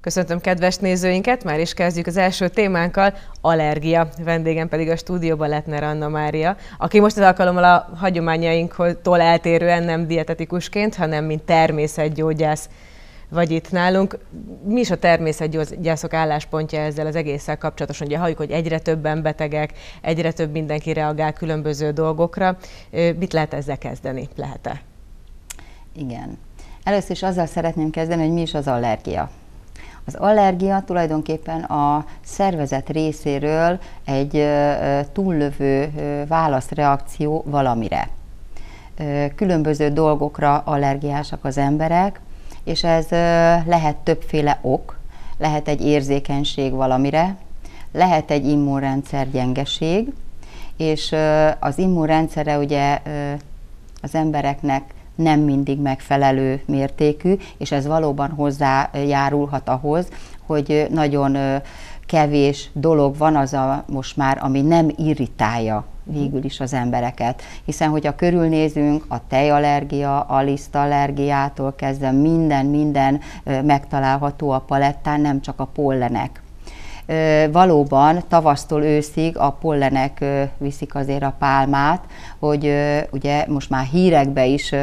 Köszöntöm kedves nézőinket, már is kezdjük az első témánkkal, allergia. Vendégem pedig a stúdióban Letner Anna Mária, aki most az alkalommal a hagyományainktól eltérően nem dietetikusként, hanem mint természetgyógyász vagy itt nálunk. Mi is a természetgyógyászok álláspontja ezzel az egésszel kapcsolatosan? Ugye halljuk, hogy egyre többen betegek, egyre több mindenki reagál különböző dolgokra. Mit lehet ezzel kezdeni? Lehet-e? Igen. Először is azzal szeretném kezdeni, hogy mi is az allergia. Az allergia tulajdonképpen a szervezet részéről egy túllövő válaszreakció valamire. Különböző dolgokra allergiásak az emberek, és ez lehet többféle ok, lehet egy érzékenység valamire, lehet egy immunrendszer gyengeség, és az immunrendszere ugye az embereknek nem mindig megfelelő mértékű, és ez valóban hozzájárulhat ahhoz, hogy nagyon kevés dolog van az most már, ami nem irritálja végül is az embereket. Hiszen, hogyha körülnézünk, a tejallergia, a lisztallergiától kezdve minden megtalálható a palettán, nem csak a pollenek. Valóban tavasztól őszig a pollenek viszik azért a pálmát, hogy ugye most már hírekbe is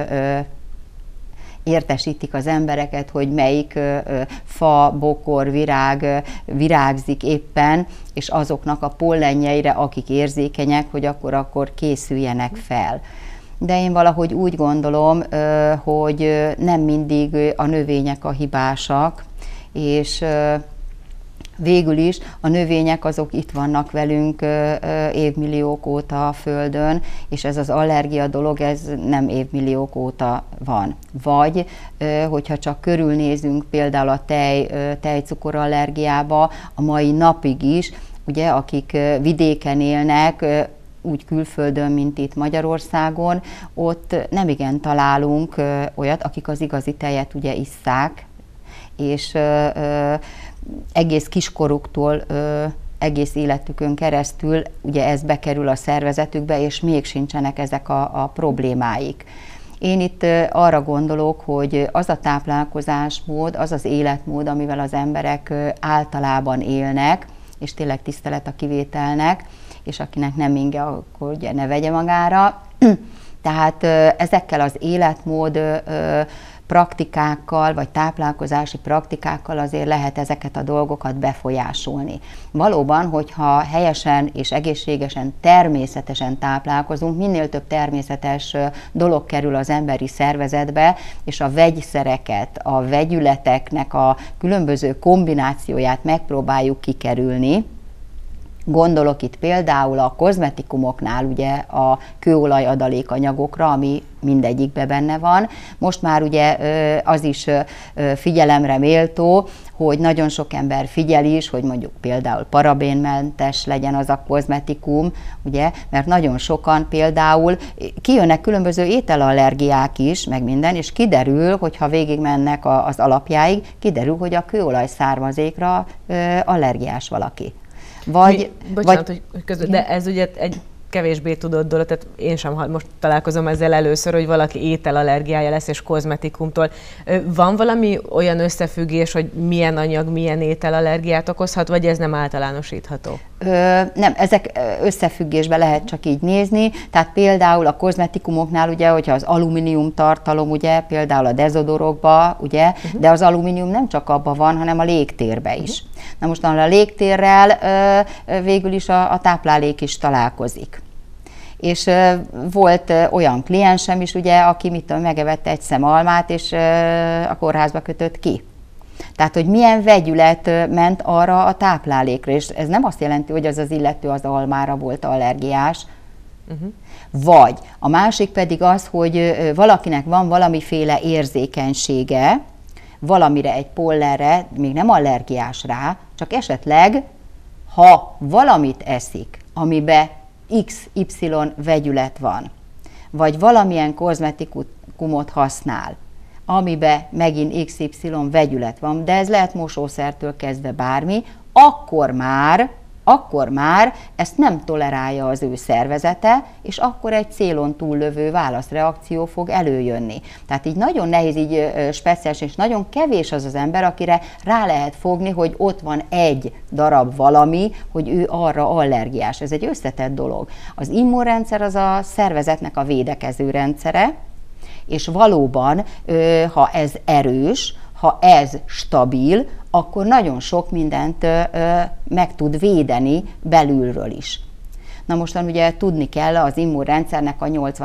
értesítik az embereket, hogy melyik fa, bokor, virág virágzik éppen, és azoknak a pollenjeire, akik érzékenyek, hogy akkor készüljenek fel. De én valahogy úgy gondolom, hogy nem mindig a növények a hibásak, és végül is a növények azok itt vannak velünk évmilliók óta a Földön, és ez az allergia dolog, ez nem évmilliók óta van. Vagy, hogyha csak körülnézünk például a tejcukorallergiába, a mai napig is, ugye, akik vidéken élnek, úgy külföldön, mint itt Magyarországon, ott nemigen találunk olyat, akik az igazi tejet ugye isszák, és egész kiskoruktól, egész életükön keresztül ugye ez bekerül a szervezetükbe, és még sincsenek ezek a problémáik. Én itt arra gondolok, hogy az a táplálkozásmód, az az életmód, amivel az emberek általában élnek, és tényleg tisztelet a kivételnek, és akinek nem inge, akkor ugye ne vegye magára. Tehát ezekkel az életmód praktikákkal, vagy táplálkozási praktikákkal azért lehet ezeket a dolgokat befolyásolni. Valóban, hogyha helyesen és egészségesen, természetesen táplálkozunk, minél több természetes dolog kerül az emberi szervezetbe, és a vegyszereket, a vegyületeknek a különböző kombinációját megpróbáljuk kikerülni. Gondolok itt például a kozmetikumoknál ugye a kőolaj adalékanyagokra, ami mindegyikben benne van. Most már ugye az is figyelemre méltó, hogy nagyon sok ember figyel is, hogy mondjuk például parabénmentes legyen az a kozmetikum, ugye, mert nagyon sokan például kijönnek különböző ételallergiák is, meg minden, és kiderül, hogyha végigmennek az alapjáig, kiderül, hogy a kőolaj származékra allergiás valaki. Bocsánat, hogy közben, de ez ugye egy kevésbé tudott dolog, tehát én sem most találkozom ezzel először, hogy valaki ételallergiája lesz és kozmetikumtól. Van valami olyan összefüggés, hogy milyen anyag, milyen ételallergiát okozhat, vagy ez nem általánosítható? Nem, ezek összefüggésben lehet csak így nézni, tehát például a kozmetikumoknál ugye, hogyha az alumínium tartalom, ugye, például a dezodorokban, ugye, de az alumínium nem csak abban van, hanem a légtérben is. Na most a légtérrel végül is a táplálék is találkozik. És volt olyan kliensem is, ugye, aki megevette egy szem almát, és a kórházba kötött ki. Tehát, hogy milyen vegyület ment arra a táplálékra, és ez nem azt jelenti, hogy az az illető az almára volt allergiás. Vagy a másik pedig az, hogy valakinek van valamiféle érzékenysége, valamire, egy pollenre, még nem allergiás rá, csak esetleg, ha valamit eszik, amiben XY vegyület van, vagy valamilyen kozmetikumot használ, amiben megint XY vegyület van, de ez lehet mosószertől kezdve bármi, akkor akkor már ezt nem tolerálja az ő szervezete, és akkor egy célon túllövő válaszreakció fog előjönni. Tehát így nagyon nehéz, így speciális, és nagyon kevés az az ember, akire rá lehet fogni, hogy ott van egy darab valami, hogy ő arra allergiás. Ez egy összetett dolog. Az immunrendszer az a szervezetnek a védekező rendszere, és valóban, ha ez erős, ha ez stabil, akkor nagyon sok mindent meg tud védeni belülről is. Na mostan ugye tudni kell, az immunrendszernek a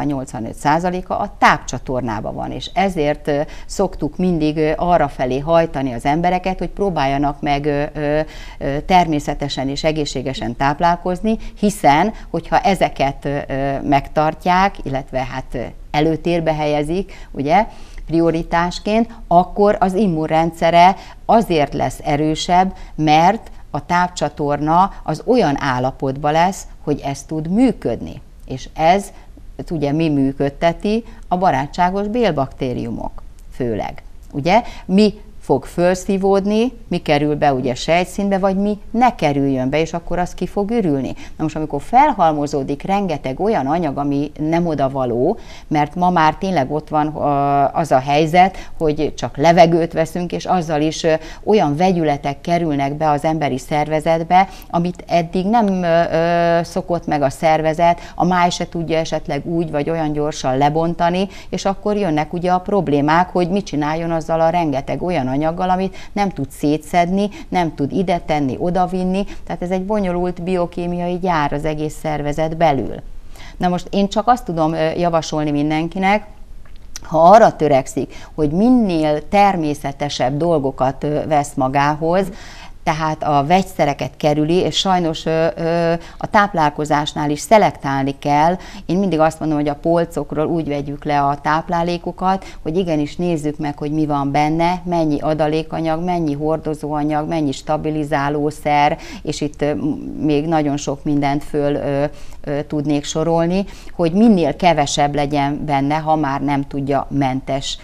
80-85%-a a tápcsatornában van, és ezért szoktuk mindig arrafelé hajtani az embereket, hogy próbáljanak meg természetesen és egészségesen táplálkozni, hiszen, hogyha ezeket megtartják, illetve hát előtérbe helyezik, ugye, prioritásként, akkor az immunrendszere azért lesz erősebb, mert a tápcsatorna az olyan állapotban lesz, hogy ez tud működni. És ez ugye mi működteti? A barátságos bélbaktériumok főleg. Ugye? Mi fog felszívódni, mi kerül be ugye sejtszínbe, vagy mi ne kerüljön be, és akkor az ki fog ürülni. Na most, amikor felhalmozódik rengeteg olyan anyag, ami nem odavaló, mert ma már tényleg ott van az a helyzet, hogy csak levegőt veszünk, és azzal is olyan vegyületek kerülnek be az emberi szervezetbe, amit eddig nem szokott meg a szervezet, a máj se tudja esetleg úgy vagy olyan gyorsan lebontani, és akkor jönnek ugye a problémák, hogy mit csináljon azzal a rengeteg olyan anyaggal, amit nem tud szétszedni, nem tud ide tenni, odavinni, tehát ez egy bonyolult biokémiai gyár az egész szervezet belül. Na most én csak azt tudom javasolni mindenkinek, ha arra törekszik, hogy minél természetesebb dolgokat vesz magához, tehát a vegyszereket kerüli, és sajnos a táplálkozásnál is szelektálni kell. Én mindig azt mondom, hogy a polcokról úgy vegyük le a táplálékokat, hogy igenis nézzük meg, hogy mi van benne, mennyi adalékanyag, mennyi hordozóanyag, mennyi stabilizálószer, és itt még nagyon sok mindent föl tudnék sorolni, hogy minél kevesebb legyen benne, ha már nem tudja mentes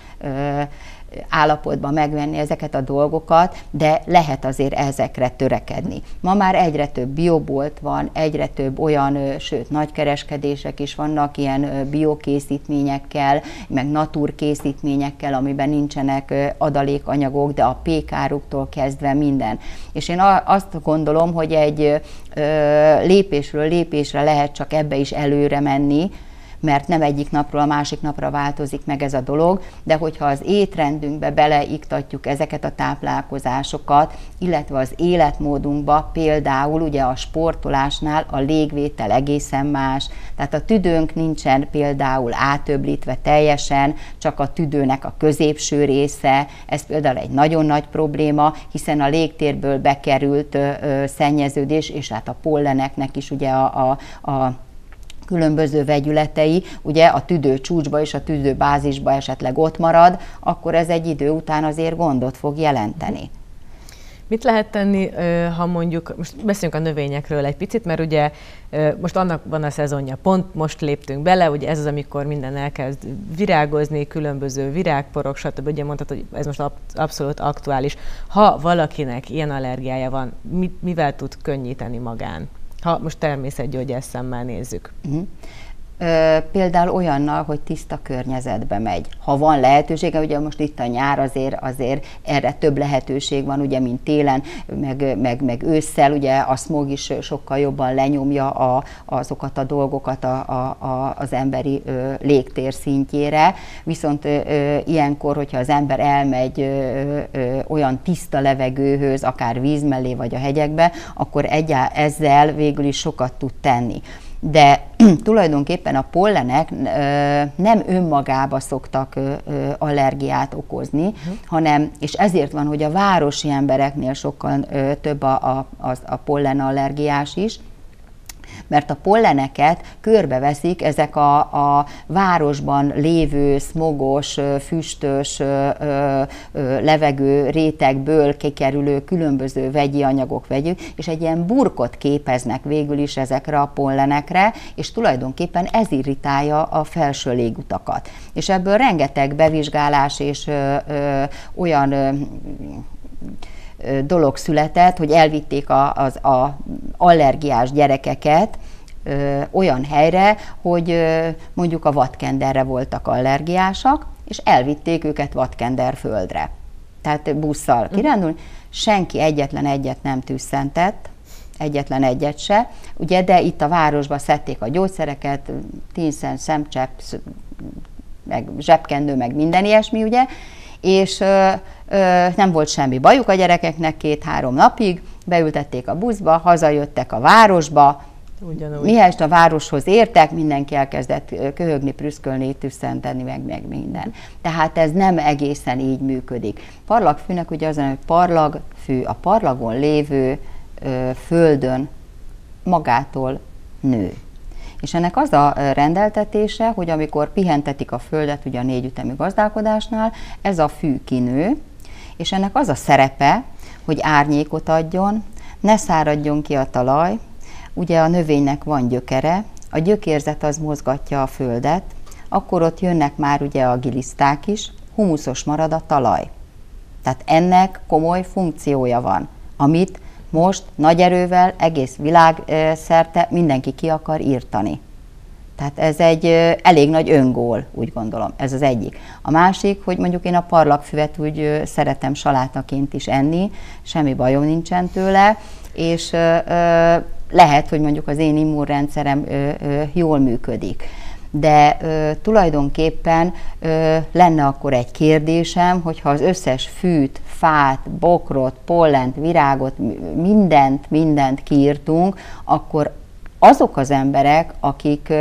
állapotban megvenni ezeket a dolgokat, de lehet azért ezekre törekedni. Ma már egyre több biobolt van, egyre több olyan, sőt nagykereskedések is vannak ilyen biokészítményekkel, meg naturkészítményekkel, amiben nincsenek adalékanyagok, de a pékáruktól kezdve minden. És én azt gondolom, hogy egy lépésről lépésre lehet csak ebbe is előre menni, mert nem egyik napról a másik napra változik meg ez a dolog, de hogyha az étrendünkbe beleiktatjuk ezeket a táplálkozásokat, illetve az életmódunkba, például ugye a sportolásnál a légvétel egészen más, tehát a tüdőnk nincsen például átöblítve teljesen, csak a tüdőnek a középső része, ez például egy nagyon nagy probléma, hiszen a légtérből bekerült szennyeződés, és hát a polleneknek is ugye a különböző vegyületei, ugye a tüdő csúcsba és a tüdő bázisba esetleg ott marad, akkor ez egy idő után azért gondot fog jelenteni. Mit lehet tenni, ha mondjuk, most beszéljünk a növényekről egy picit, mert ugye most annak van a szezonja, pont most léptünk bele, ugye ez az, amikor minden elkezd virágozni, különböző virágporok, stb. Ugye mondtad, hogy ez most abszolút aktuális. Ha valakinek ilyen allergiája van, mivel tud könnyíteni magán? Ha most természetgyógyász szemmel nézzük. Például olyannal, hogy tiszta környezetbe megy. Ha van lehetősége, ugye most itt a nyár azért erre több lehetőség van, ugye, mint télen, meg ősszel, ugye a smog is sokkal jobban lenyomja azokat a dolgokat az emberi légtér szintjére, viszont ilyenkor, hogyha az ember elmegy olyan tiszta levegőhöz, akár víz mellé vagy a hegyekbe, akkor ezzel végül is sokat tud tenni. De tulajdonképpen a pollenek nem önmagába szoktak allergiát okozni, hanem, és ezért van, hogy a városi embereknél sokkal több a pollenallergiás is, mert a polleneket körbeveszik ezek a városban lévő szmogos, füstös levegő rétegből kikerülő különböző vegyi anyagok, és egy ilyen burkot képeznek végül is ezekre a pollenekre, és tulajdonképpen ez irritálja a felső légutakat. És ebből rengeteg bevizsgálás és olyan dolog született, hogy elvitték allergiás gyerekeket olyan helyre, hogy mondjuk a vadkenderre voltak allergiásak, és elvitték őket Vadkenderföldre. Tehát busszal kirándulni. Senki egyetlen egyet nem tüsszentett, egyetlen egyet se, ugye, de itt a városban szedték a gyógyszereket, tínszent, szemcsepp, meg zsebkendő, meg minden ilyesmi, ugye, és nem volt semmi bajuk a gyerekeknek 2-3 napig, beültették a buszba, hazajöttek a városba, ugyanúgy. Mihelyest a városhoz értek, mindenki elkezdett köhögni, prüszkölni, tüsszenteni, meg minden. Tehát ez nem egészen így működik. Parlagfűnek ugye az, hogy parlagfű a parlagon lévő földön magától nő. És ennek az a rendeltetése, hogy amikor pihentetik a földet, ugye a 4 ütemű gazdálkodásnál, ez a fű kinő, és ennek az a szerepe, hogy árnyékot adjon, ne száradjon ki a talaj. Ugye a növénynek van gyökere, a gyökérzet az mozgatja a földet, akkor ott jönnek már ugye a giliszták is, humuszos marad a talaj. Tehát ennek komoly funkciója van, amit most nagy erővel egész világ szerte mindenki ki akar írtani. Tehát ez egy elég nagy öngól, úgy gondolom, ez az egyik. A másik, hogy mondjuk én a parlagfüvet úgy szeretem salátaként is enni, semmi bajom nincsen tőle, és lehet, hogy mondjuk az én immunrendszerem jól működik. De tulajdonképpen lenne akkor egy kérdésem, hogyha az összes fűt, fát, bokrot, pollent, virágot, mindent kiírtunk, akkor azok az emberek, akik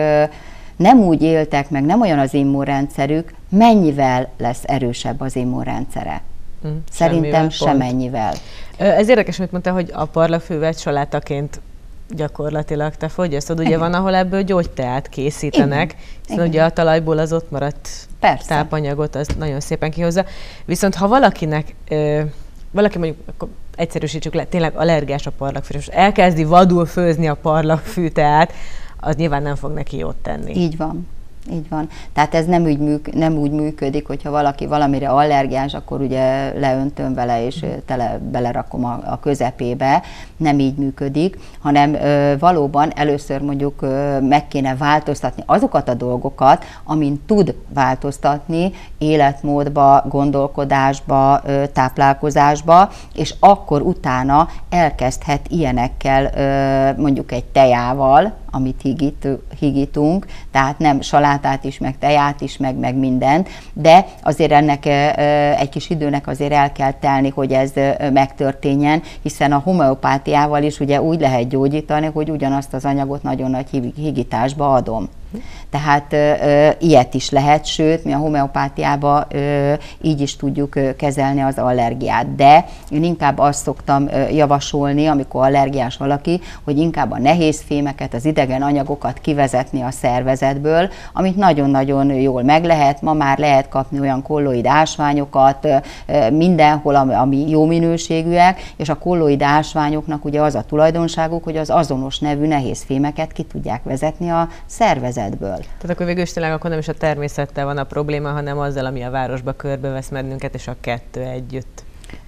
nem úgy éltek meg, nem olyan az immunrendszerük, mennyivel lesz erősebb az immunrendszere? Szerintem semennyivel. Ez érdekes, amit mondta, hogy a parlagfűvet salátaként gyakorlatilag te fogyasztod. Ugye van, ahol ebből gyógyteát készítenek, hiszen ugye a talajból az ott maradt tápanyagot, az nagyon szépen kihozza. Viszont ha valakinek, valaki mondjuk, akkor egyszerűsítsük le, tényleg allergiás a parlagfűre, és elkezdi vadul főzni a parlagfűteát, az nyilván nem fog neki jót tenni. Így van. Így van. Tehát ez nem úgy működik, hogyha valaki valamire allergiás, akkor ugye leöntöm vele, és belerakom a közepébe. Nem így működik, hanem valóban először mondjuk meg kéne változtatni azokat a dolgokat, amin tud változtatni életmódba, gondolkodásba, táplálkozásba, és akkor utána elkezdhet ilyenekkel, mondjuk egy tejával, amit higítunk, tehát nem salátát is, meg teját is, meg mindent, de azért ennek egy kis időnek azért el kell telni, hogy ez megtörténjen, hiszen a homeopátiával is ugye úgy lehet gyógyítani, hogy ugyanazt az anyagot nagyon nagy higításba adom. Tehát ilyet is lehet, sőt, mi a homeopátiában így is tudjuk kezelni az allergiát. De én inkább azt szoktam javasolni, amikor allergiás valaki, hogy inkább a nehéz fémeket, az idegen anyagokat kivezetni a szervezetből, amit nagyon-nagyon jól meg lehet. Ma már lehet kapni olyan kolloid ásványokat mindenhol, ami jó minőségűek, és a kolloid ásványoknak ugye az a tulajdonságuk, hogy az azonos nevű nehéz fémeket ki tudják vezetni a szervezetből. Tehát akkor végül is tényleg akkor nem is a természettel van a probléma, hanem azzal, ami a városba körbevesz bennünket, és a kettő együtt.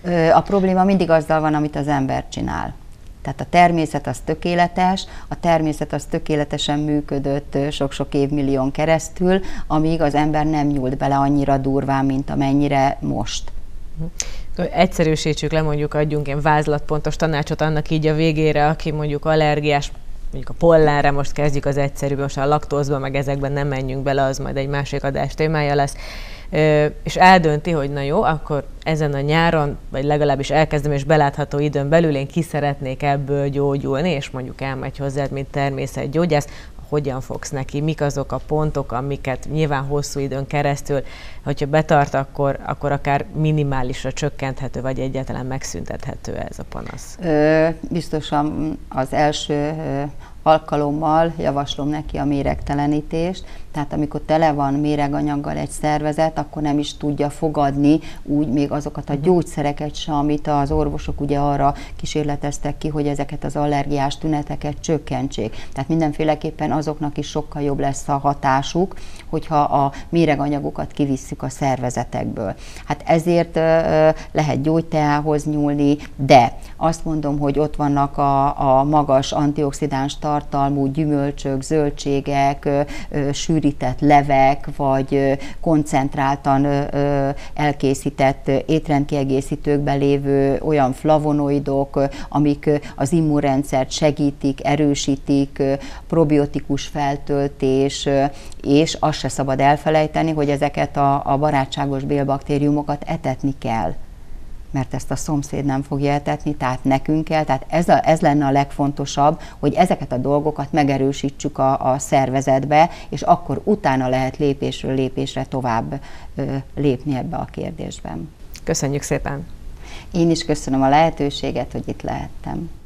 A probléma mindig azzal van, amit az ember csinál. Tehát a természet az tökéletes, a természet az tökéletesen működött sok-sok évmillión keresztül, amíg az ember nem nyúlt bele annyira durván, mint amennyire most. Egyszerűsítsük le, mondjuk adjunk ilyen vázlatpontos tanácsot annak így a végére, aki mondjuk allergiás, mondjuk a pollenre, most kezdjük az egyszerűbb, most a laktózba, meg ezekben nem menjünk bele, az majd egy másik adás témája lesz, és eldönti, hogy na jó, akkor ezen a nyáron, vagy legalábbis elkezdem, és belátható időn belül én ki szeretnék ebből gyógyulni, és mondjuk elmegy hozzád, mint természetgyógyász, hogyan fogsz neki, mik azok a pontok, amiket nyilván hosszú időn keresztül, hogyha betart, akkor akár minimálisra csökkenthető, vagy egyáltalán megszüntethető ez a panasz? Biztosan az első alkalommal javaslom neki a méregtelenítést, tehát amikor tele van méreganyaggal egy szervezet, akkor nem is tudja fogadni úgy még azokat a gyógyszereket sem, amit az orvosok ugye arra kísérleteztek ki, hogy ezeket az allergiás tüneteket csökkentsék. Tehát mindenféleképpen azoknak is sokkal jobb lesz a hatásuk, hogyha a méreganyagokat kivisszük a szervezetekből. Hát ezért lehet gyógyteához nyúlni, de azt mondom, hogy ott vannak a magas antioxidáns tartalmú gyümölcsök, zöldségek, sűrített levek, vagy koncentráltan elkészített étrendkiegészítőkben lévő olyan flavonoidok, amik az immunrendszert segítik, erősítik, probiotikus feltöltés, és azt se szabad elfelejteni, hogy ezeket a barátságos bélbaktériumokat etetni kell, mert ezt a szomszéd nem fogja etetni, tehát nekünk kell, tehát ez lenne a legfontosabb, hogy ezeket a dolgokat megerősítsük a szervezetbe, és akkor utána lehet lépésről lépésre tovább lépni ebbe a kérdésben. Köszönjük szépen! Én is köszönöm a lehetőséget, hogy itt lehettem.